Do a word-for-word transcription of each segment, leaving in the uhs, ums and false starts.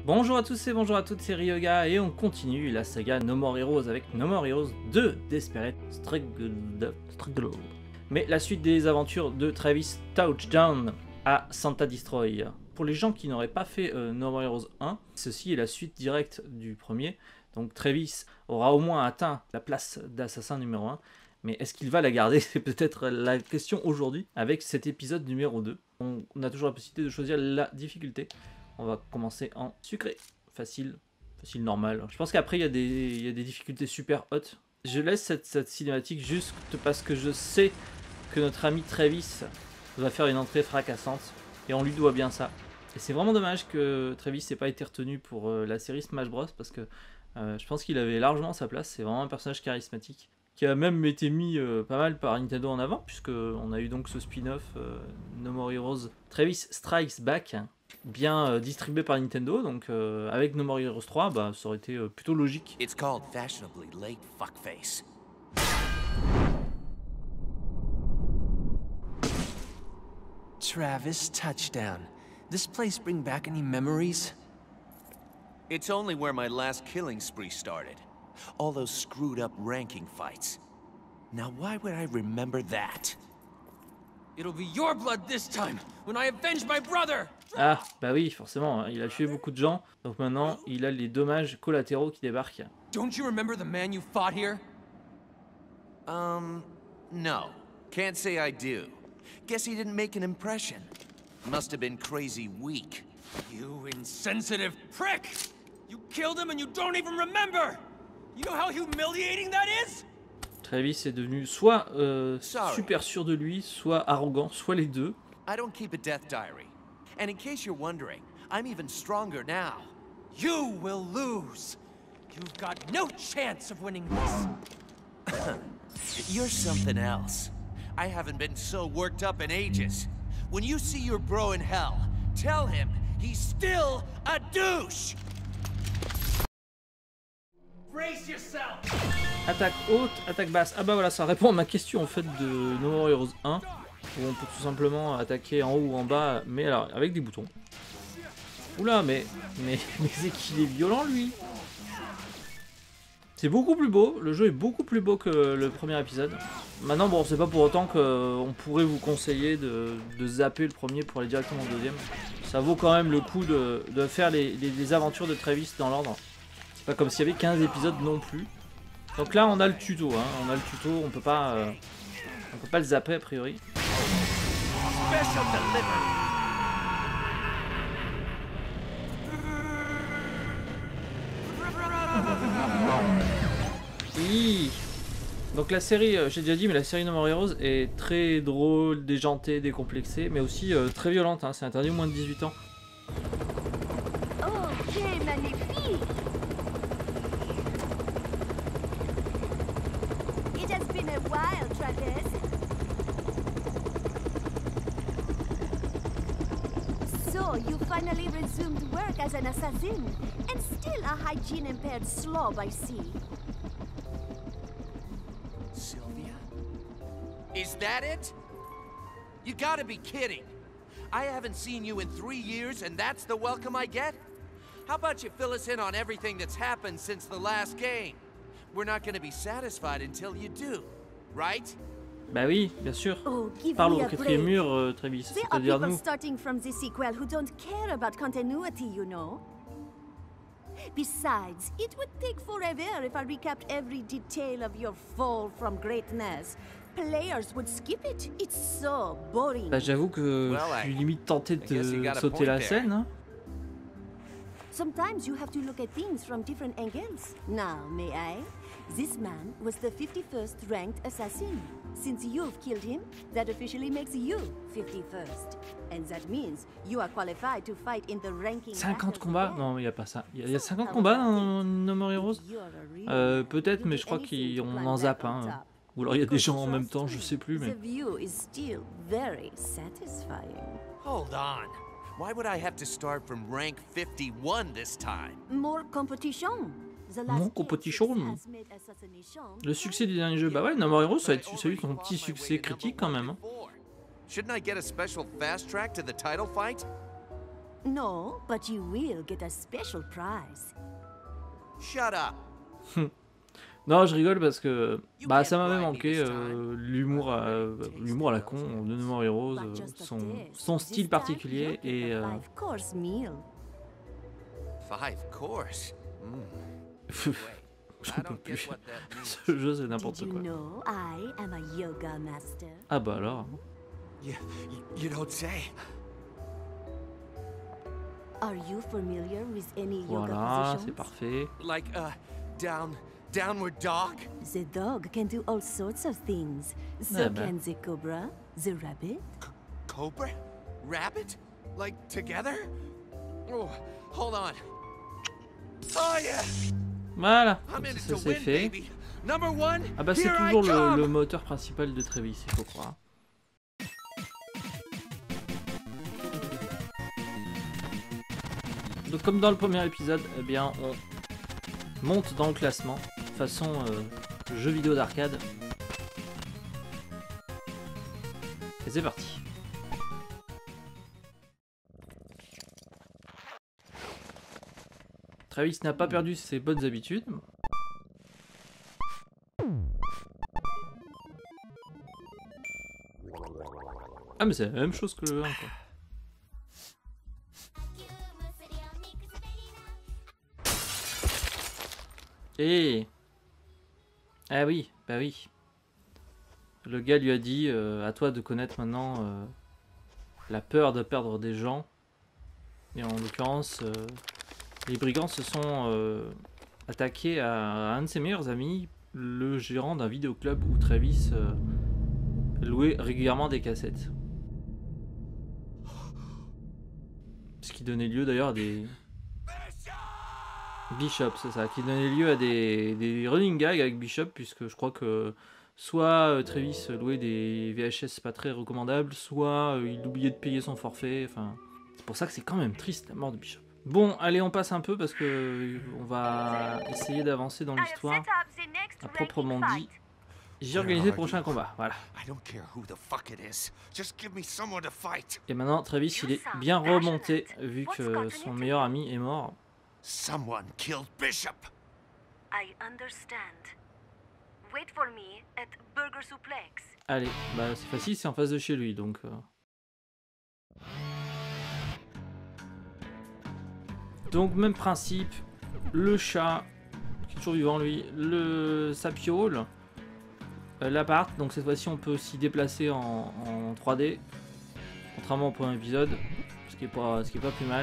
Bonjour à tous et bonjour à toutes, c'est Ryoga et on continue la saga No More Heroes avec No More Heroes deux Desperate Struggle. Mais la suite des aventures de Travis Touchdown à Santa Destroy. Pour les gens qui n'auraient pas fait euh, No More Heroes un, ceci est la suite directe du premier. Donc Travis aura au moins atteint la place d'assassin numéro un. Mais est-ce qu'il va la garder? C'est peut-être la question aujourd'hui avec cet épisode numéro deux. On, on a toujours la possibilité de choisir la difficulté. On va commencer en sucré, facile, facile normal. Je pense qu'après il y a des, il y a des difficultés super hautes. Je laisse cette, cette cinématique juste parce que je sais que notre ami Travis va faire une entrée fracassante et on lui doit bien ça. Et c'est vraiment dommage que Travis n'ait pas été retenu pour euh, la série Smash Bros parce que euh, je pense qu'il avait largement sa place. C'est vraiment un personnage charismatique qui a même été mis euh, pas mal par Nintendo en avant puisque on a eu donc ce spin-off euh, No More Heroes Travis Strikes Back, bien euh, distribué par Nintendo, donc euh, avec No More Heroes trois, bah, ça aurait été euh, plutôt logique. It's called fashionably late fuckface. Travis Touchdown. This place bring back any memories? It's only where my last killing spree started. All those screwed up ranking fights. Now why would I remember that? It'll be your blood this time, when I avenge my brother! Ah, bah oui, forcément, hein, il a tué beaucoup de gens, donc maintenant il a les dommages collatéraux qui débarquent. Don't you remember the man you fought here? Um, no. Can't say I do. Guess he didn't make an impression. Must have been crazy weak. You insensitive prick! You killed him and you don't even remember! You know how humiliating that is? Travis est devenu soit euh, super sûr de lui, soit arrogant, soit les deux. I don't keep a death diary. And in case you're wondering, I'm even stronger now. You will lose. You've got no chance of winning this. You're something else. I haven't been so worked up in ages. When you see your bro in hell, tell him he's still a douche. Brace yourself. Attaque haute, attaque basse. Ah bah voilà, ça répond à ma question en fait de No More Heroes un, où on peut tout simplement attaquer en haut ou en bas, mais alors avec des boutons. Oula, mais, mais, mais c'est qu'il est violent lui. C'est beaucoup plus beau, le jeu est beaucoup plus beau que le premier épisode. Maintenant bon, c'est pas pour autant qu'on pourrait vous conseiller de, de zapper le premier pour aller directement au deuxième. Ça vaut quand même le coup de, de faire les, les, les aventures de Travis dans l'ordre. C'est pas comme s'il y avait quinze épisodes non plus. Donc là on a le tuto, hein. On a le tuto, on peut pas, euh, on peut pas le zapper a priori. Oui. Donc la série, euh, j'ai déjà dit, mais la série No More Heroes est très drôle, déjantée, décomplexée, mais aussi euh, très violente, hein. C'est interdit au moins de dix-huit ans. Ok, magnifique. It has been a while, Travis. So, you finally resumed work as an assassin, and still a hygiene-impaired slob, I see. Sylvia? Is that it? You gotta be kidding. I haven't seen you in three years and that's the welcome I get? How about you fill us in on everything that's happened since the last game? We're not gonna be satisfied until you do, right? Bah oui, bien sûr. Oh, give Parle me au a quatrième break. mur, euh, Travis, There are c'est-à-dire people nous. starting from this sequel who don't care about continuity, you know. Besides, it would take forever if I recapped every detail of your fall from greatness. Players would skip it. It's so boring. Bah j'avoue que Well, je suis I- limite tenté I guess you de got a sauter point la there. scène. Hein. Sometimes you have to look at things from different angles. Now, may I? This man was the fifty-first ranked assassin. Since you've killed him, that officially makes you fifty-first. And that means you are qualified to fight in the ranking. cinquante battles combats? again. Non, il n'y a pas ça. Il y a, il y a cinquante combats dans No More Heroes? You're a real Euh, man. Peut-être, You mais do je crois anything to qu'on climb en back zappe. on Hein. top. Ou alors il y a des Because gens en même trust temps, je me, sais plus. Mais... The view is still very satisfying. Hold on. Why would I have to start from rank fifty-one this time? More competition. The last More game competition. success made assassination Le succès du dernier jeu, bah ouais, No More Heroes, ça a été celui qui a un petit succès critique quand même. Hein. Shouldn't I get a special fast track to the title fight? No, but you will get a special prize. Shut up. Non, je rigole parce que bah ça m'avait manqué euh, l'humour à, l'humour à la con de No More Heroes, euh, son, son style particulier et euh... Five course meal. Five course. Mm. J'en peux plus. Ce jeu c'est n'importe quoi. Know I am a yoga master? Ah bah alors. You, you don't say. Are you familiar with any yoga Voilà, positions? c'est parfait. Like a down, downward dog? The dog can do all sorts of things. So Ah bah. can the cobra, the rabbit. C cobra? Rabbit? Like together? Oh, hold on. Oh yeah! Voilà, I'm in it ça to c'est win, fait. baby. Number one, Ah bah c'est here I toujours le, come. le moteur principal de Travis, il faut croire. Donc comme dans le premier épisode, eh bien on monte dans le classement, façon euh, jeu vidéo d'arcade. Et c'est parti. Travis n'a pas perdu ses bonnes habitudes. Ah mais c'est la même chose que le un quoi. Et ah oui, bah oui. Le gars lui a dit euh, à toi de connaître maintenant euh, la peur de perdre des gens. Et en l'occurrence, euh, les brigands se sont euh, attaqués à un de ses meilleurs amis, le gérant d'un vidéoclub où Travis euh, louait régulièrement des cassettes. Ce qui donnait lieu d'ailleurs à des... Bishop, c'est ça, qui donnait lieu à des, des running gags avec Bishop, puisque je crois que soit euh, Travis louait des V H S pas très recommandables, soit euh, il oubliait de payer son forfait, enfin... C'est pour ça que c'est quand même triste la mort de Bishop. Bon, allez, on passe un peu parce que on va essayer d'avancer dans l'histoire à proprement dit. J'ai organisé le prochain combat, voilà. Et maintenant, Travis, il est bien remonté vu que son meilleur ami est mort. Someone killed Bishop. I understand. Wait for me at Burger Suplex. Allez, bah c'est facile, c'est en face de chez lui, donc... Euh... Donc même principe, le chat, qui est toujours vivant lui, le sapiole, euh, l'appart, donc cette fois-ci on peut s'y déplacer en, en trois D, contrairement au premier épisode, ce qui est pas, ce qui est pas plus mal.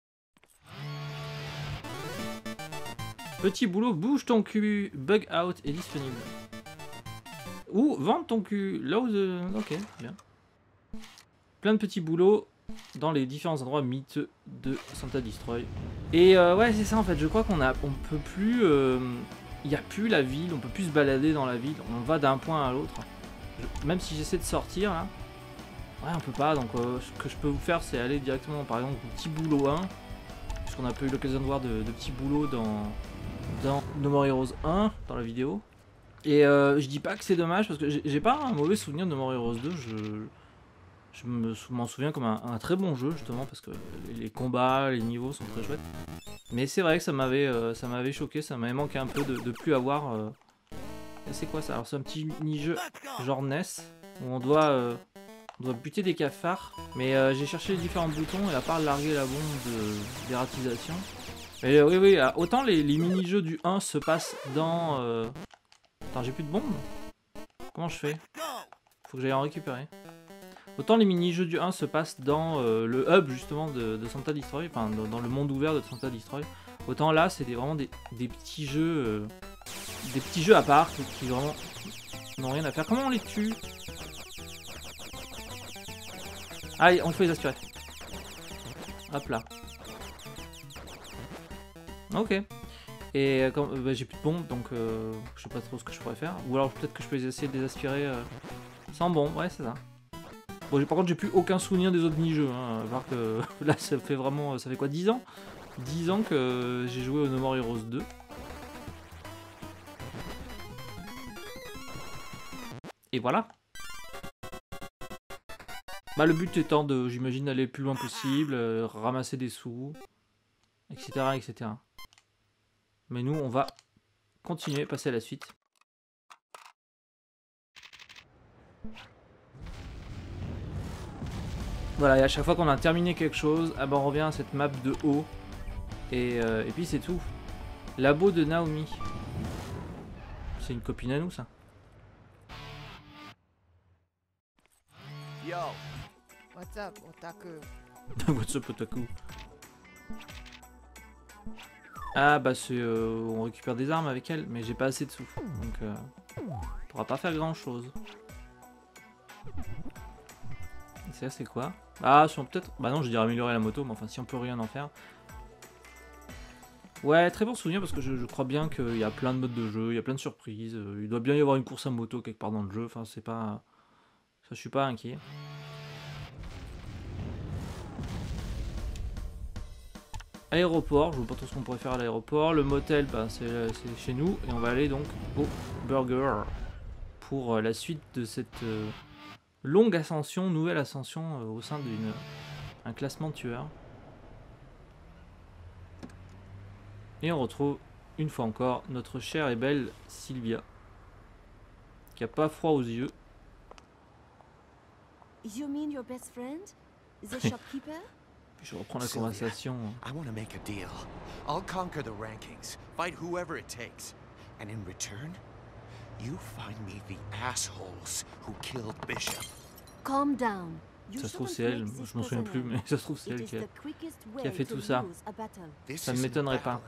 Petit boulot, bouge ton cul, bug out est disponible. Ou vendre ton cul, là où... De... Ok, bien. Plein de petits boulots dans les différents endroits mythes de Santa Destroy. Et euh, ouais, c'est ça en fait, je crois qu'on a, on peut plus... Il euh, n'y a plus la ville, on peut plus se balader dans la ville, on va d'un point à l'autre. Même si j'essaie de sortir là, ouais on peut pas, donc euh, ce que je peux vous faire c'est aller directement par exemple au petit boulot un, puisqu'on a pas eu l'occasion de voir de, de petits boulots dans... dans No More Heroes un, dans la vidéo. Et euh, je dis pas que c'est dommage, parce que j'ai pas un mauvais souvenir de No More Heroes deux, je, je m'en souviens comme un, un très bon jeu, justement, parce que les combats, les niveaux sont très chouettes. Mais c'est vrai que ça m'avait euh, ça m'avait choqué, ça m'avait manqué un peu de, de plus avoir... Euh... C'est quoi ça? Alors c'est un petit mini-jeu genre N E S, où on doit, euh, on doit buter des cafards, mais euh, j'ai cherché les différents boutons, et à part larguer la bombe d'ératisation... Mais oui, oui, autant les, les mini-jeux du un se passent dans... Euh... Attends, j'ai plus de bombes? Comment je fais? Faut que j'aille en récupérer. Autant les mini-jeux du un se passent dans euh, le hub, justement, de, de Santa Destroy, enfin, dans, dans le monde ouvert de Santa Destroy. Autant là, c'est vraiment des, des petits jeux... Euh, des petits jeux à part, qui, qui vraiment n'ont rien à faire. Comment on les tue? Ah, on faut les aspirer. Hop là. Ok. Et euh, bah, j'ai plus de bombes, donc euh, je sais pas trop ce que je pourrais faire. Ou alors peut-être que je peux essayer de les aspirer euh, sans bombes, ouais c'est ça. Bon, par contre j'ai plus aucun souvenir des autres mini-jeux, hein. Alors que là ça fait vraiment, ça fait quoi, dix ans dix ans que j'ai joué au No More Heroes deux. Et voilà. Bah, le but étant de, j'imagine, d'aller le plus loin possible, euh, ramasser des sous, et cetera, et cetera. Mais nous, on va continuer, passer à la suite. Voilà, et à chaque fois qu'on a terminé quelque chose, ah ben on revient à cette map de haut. Et, euh, et puis c'est tout. Labo de Naomi. C'est une copine à nous, ça. Yo. What's up, otaku? What's up, otaku? Ah bah c'est... Euh, on récupère des armes avec elle, mais j'ai pas assez de sous. Donc euh, on pourra pas faire grand chose. Et ça c'est quoi? Ah si on peut-être... Bah non je dirais améliorer la moto, mais enfin si on peut rien en faire. Ouais, très bon souvenir parce que je, je crois bien qu'il y a plein de modes de jeu, il y a plein de surprises. Il doit bien y avoir une course à moto quelque part dans le jeu, enfin c'est pas... Ça je suis pas inquiet. Aéroport, je vois pas trop ce qu'on pourrait faire à l'aéroport. Le motel, bah, c'est chez nous. Et on va aller donc au burger pour euh, la suite de cette euh, longue ascension, nouvelle ascension euh, au sein d'un classement de tueurs. Et on retrouve une fois encore notre chère et belle Sylvia qui a pas froid aux yeux. You mean your best friend? The shopkeeper? Je reprends la conversation. I want to make a deal. I'll conquer the rankings, fight whoever it takes, and in return, you find me the assholes who killed Bishop. Calm down. Ça se trouve c'est elle, je m'en souviens plus, mais ça se trouve c'est elle qui a, qui a fait tout ça. Ça ne m'étonnerait pas.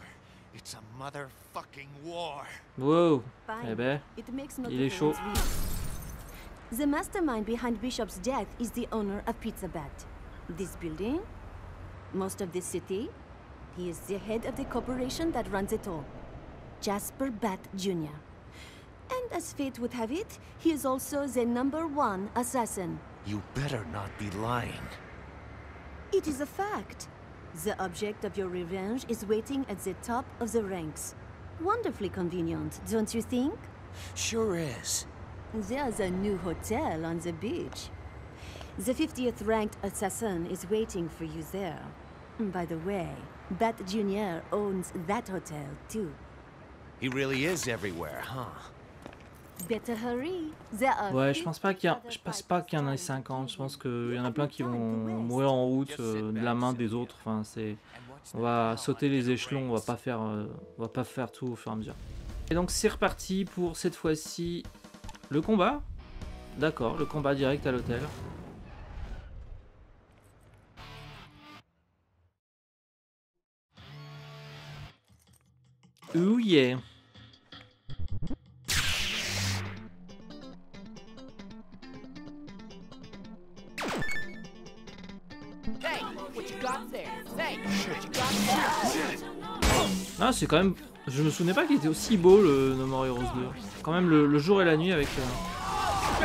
Wow, eh ben, il est chaud. The mastermind behind Bishop's death is the owner of Pizza Bat. This building, most of this city, he is the head of the corporation that runs it all, Jasper Bat Junior And as fate would have it, he is also the number one assassin. You better not be lying. It is a fact. The object of your revenge is waiting at the top of the ranks. Wonderfully convenient, don't you think? Sure is. There's a new hotel on the beach. The fiftieth ranked assassin is waiting for you there. By the way, Bat Junior owns that hotel too. He really is everywhere, huh? Better hurry. There are Ouais, je pense pas qu'il y a, je pense pas qu'il y en ait cinquante. Je pense qu'il y en a plein qui vont mourir en route euh, de la main des autres. Enfin, c'est, on va sauter les échelons. On va pas faire, euh, on va pas faire tout au fur et à mesure. Et donc c'est reparti pour cette fois-ci le combat. D'accord, le combat direct à l'hôtel. Ouh yeah. Ah, c'est quand même... Je me souvenais pas qu'il était aussi beau le No More Heroes deux. Quand même le, le jour et la nuit avec... Euh...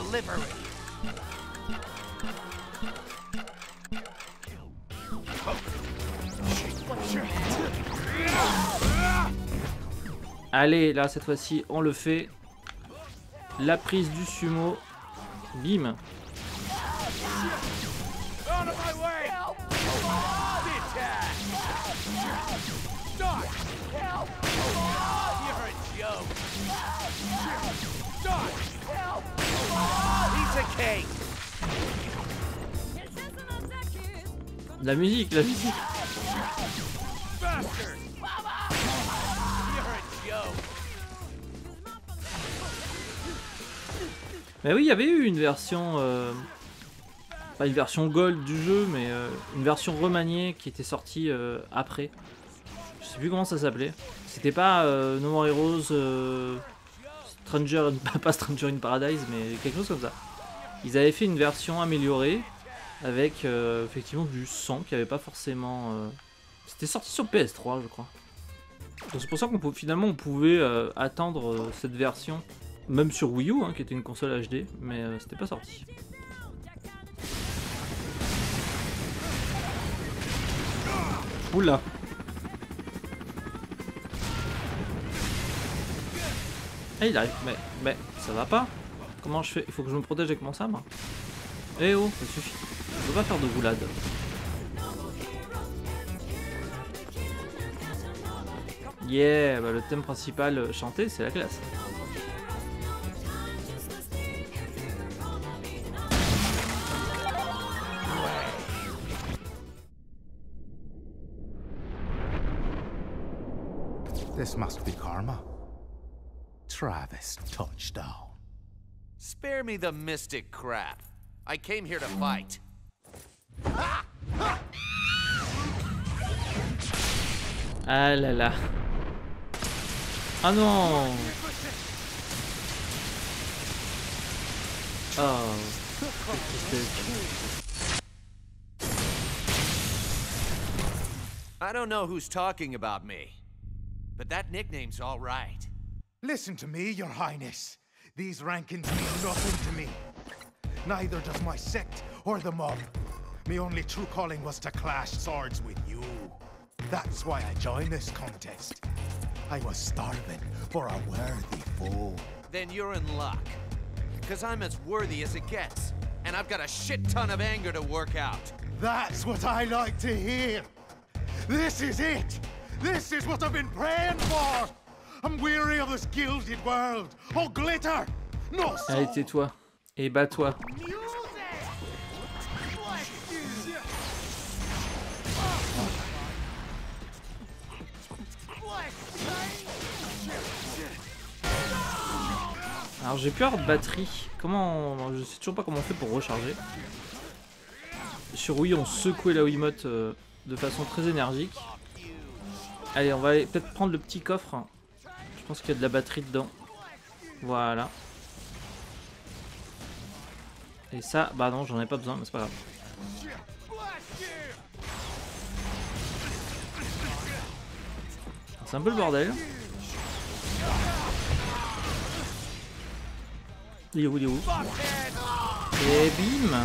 Allez, là cette fois-ci on le fait. La prise du sumo. Bim. La musique, la musique. Mais oui, il y avait eu une version, euh, pas une version gold du jeu, mais euh, une version remaniée qui était sortie euh, après. Je sais plus comment ça s'appelait. C'était pas euh, No More Heroes, euh, Stranger, pas Stranger in Paradise, mais quelque chose comme ça. Ils avaient fait une version améliorée avec euh, effectivement du sang qui avait pas forcément. Euh... C'était sorti sur P S trois, je crois. Donc c'est pour ça qu'on finalement on pouvait euh, attendre euh, cette version. Même sur Wii U, hein, qui était une console H D, mais euh, c'était pas sorti. Oula. Ah, il arrive, mais, mais ça va pas. Comment je fais? Il faut que je me protège avec mon sabre. Eh oh, ça suffit. On peut pas faire de roulade. Yeah, bah le thème principal euh, chanté, c'est la classe. This must be karma. Travis touchdown. Spare me the mystic crap. I came here to fight. Ah là là. Ah non. Oh. I don't know who's talking about me, but that nickname's all right. Listen to me, Your Highness. These rankings mean nothing to me. Neither does my sect or the mob. My only true calling was to clash swords with you. That's why I joined this contest. I was starving for a worthy foe. Then you're in luck. Because I'm as worthy as it gets. And I've got a shit ton of anger to work out. That's what I like to hear. This is it. This is what I've been praying for. I'm weary of this gilded world. Oh, glitter. No soul. Allez, tais-toi. Et bats-toi. Alors j'ai peur de batterie. Comment... Je sais toujours pas comment on fait pour recharger. Sur Wii on secouait la Wiimote euh, de façon très énergique. Allez, on va peut-être prendre le petit coffre. Je pense qu'il y a de la batterie dedans. Voilà. Et ça, bah non, j'en ai pas besoin, mais c'est pas grave. C'est un peu le bordel. Il est où, il est où? Et bim!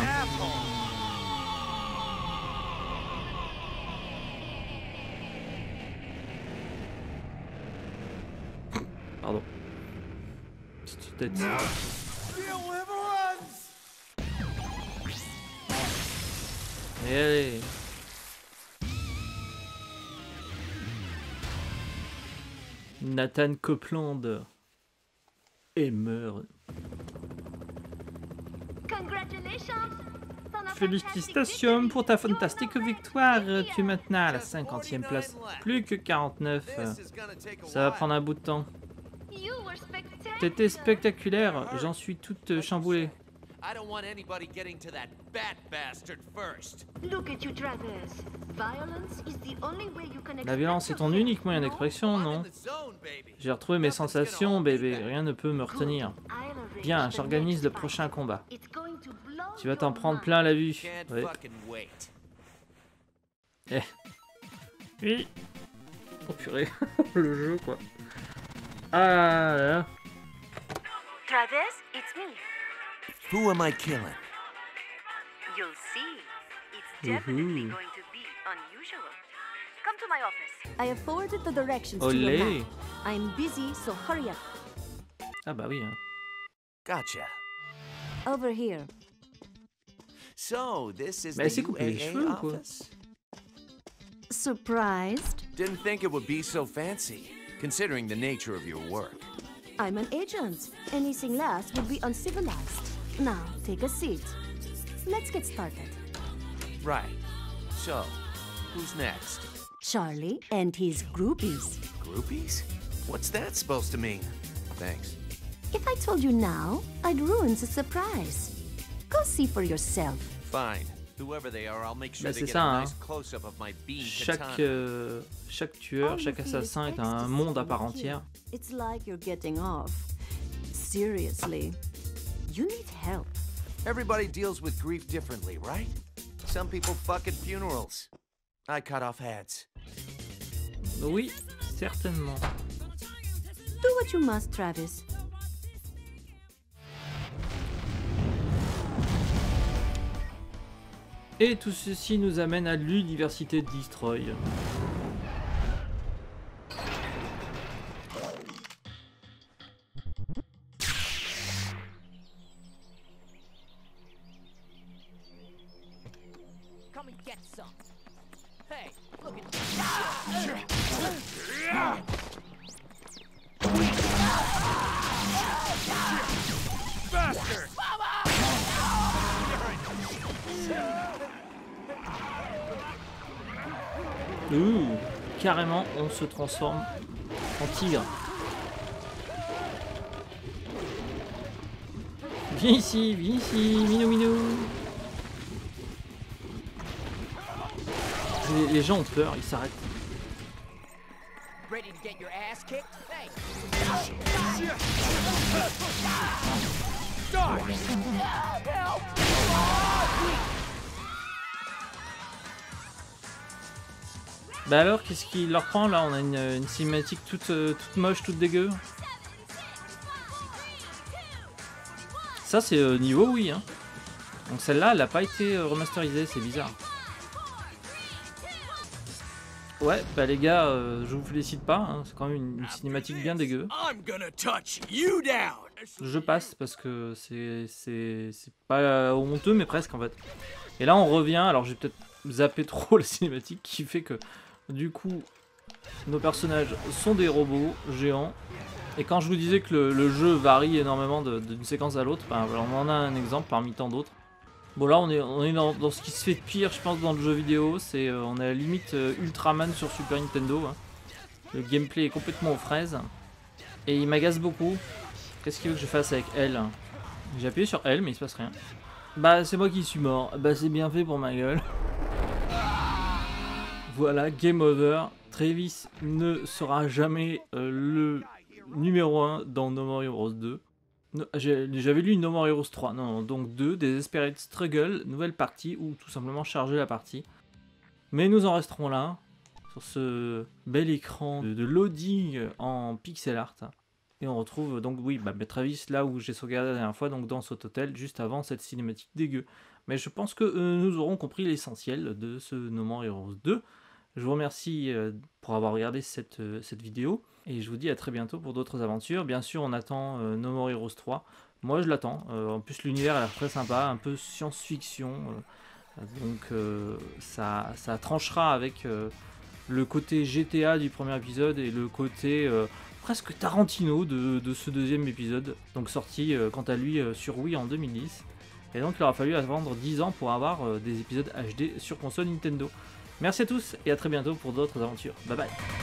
Pardon. Petite tête. Et allez. Nathan Copeland. Et meurt. Félicitations pour ta fantastique victoire. Tu es maintenant à la cinquantième place. Plus que quarante-neuf. Ça va prendre un bout de temps. T'étais spectaculaire. J'en suis toute chamboulée. La violence est ton unique moyen d'expression, non? J'ai retrouvé mes sensations, bébé. Rien ne peut me retenir. Bien, j'organise le prochain combat. Tu vas t'en prendre plein la vue. Ouais. Eh. Oui. Oh purée. Le jeu, quoi. Ah là là. Travis, it's me. Who am I killing? You'll see. It's definitely going to be unusual. Come to my office. I have forwarded the directions to your Olé. map. I'm busy, so hurry up. Ah bah oui. Hein. Gotcha. Over here. So, this is Mais the c'est coupé les U A A cheveux ou quoi? office? Surprised? Didn't think it would be so fancy, considering the nature of your work. I'm an agent. Anything less would be uncivilized. Now, take a seat. Let's get started. Right. So, who's next? Charlie and his groupies. Groupies? What's that supposed to mean? Thanks. If I told you now, I'd ruin the surprise. Go see for yourself. Fine. Whoever they are, I'll make sure Bah, they c'est get ça, a hein. nice close-up of my bean Chaque, katana. euh, chaque tueur, chaque assassin est un monde à part entière. It's like you're getting off. Seriously. You need help. Everybody deals with grief differently, right? Some people fuck at funerals. I cut off heads. Oui, certainement. Do what you must, Travis. Et tout ceci nous amène à l'université de Destroy. Ouh, carrément, on se transforme en tigre. Viens ici, viens ici, minou minou. Les, les gens ont peur, ils s'arrêtent. Ready to get your ass kicked? Thanks. Bah alors, qu'est-ce qu'il leur prend là? On a une, une cinématique toute, euh, toute moche, toute dégueu. Ça c'est euh, niveau oui hein. Donc celle-là elle n'a pas été euh, remasterisée, c'est bizarre. Ouais bah les gars euh, je vous félicite pas hein. C'est quand même une, une cinématique bien dégueu. Je passe parce que c'est c'est pas honteux mais presque en fait. Et là on revient, alors j'ai peut-être zappé trop la cinématique qui fait que du coup nos personnages sont des robots géants. Et quand je vous disais que le, le jeu varie énormément d'une séquence à l'autre, ben, on en a un exemple parmi tant d'autres. Bon là on est, on est dans, dans ce qui se fait de pire je pense dans le jeu vidéo, c'est euh, on est à la limite euh, Ultraman sur Super Nintendo. Hein. Le gameplay est complètement aux fraises. Et il m'agace beaucoup. Qu'est-ce qu'il veut que je fasse avec L? J'ai appuyé sur L mais il se passe rien. Bah c'est moi qui suis mort, bah c'est bien fait pour ma gueule. Voilà, game over. Travis ne sera jamais euh, le numéro un dans No More Heroes deux. No, J'avais lu No More Heroes trois, non, donc deux, Desperate Struggle, nouvelle partie, ou tout simplement charger la partie. Mais nous en resterons là, sur ce bel écran de, de loading en pixel art. Et on retrouve donc, oui, bah, Travis là où j'ai sauvegardé la dernière fois, donc dans cet hôtel, juste avant cette cinématique dégueu. Mais je pense que euh, nous aurons compris l'essentiel de ce No More Heroes deux. Je vous remercie euh, pour avoir regardé cette, euh, cette vidéo. Et je vous dis à très bientôt pour d'autres aventures. Bien sûr, on attend euh, No More Heroes trois. Moi, je l'attends. Euh, en plus, l'univers a l'air très sympa, un peu science-fiction. Euh, donc, euh, ça, ça tranchera avec euh, le côté G T A du premier épisode et le côté euh, presque Tarantino de, de ce deuxième épisode. Donc, sorti, euh, quant à lui, euh, sur Wii en deux mille dix. Et donc, il aura fallu attendre dix ans pour avoir euh, des épisodes H D sur console Nintendo. Merci à tous et à très bientôt pour d'autres aventures. Bye bye.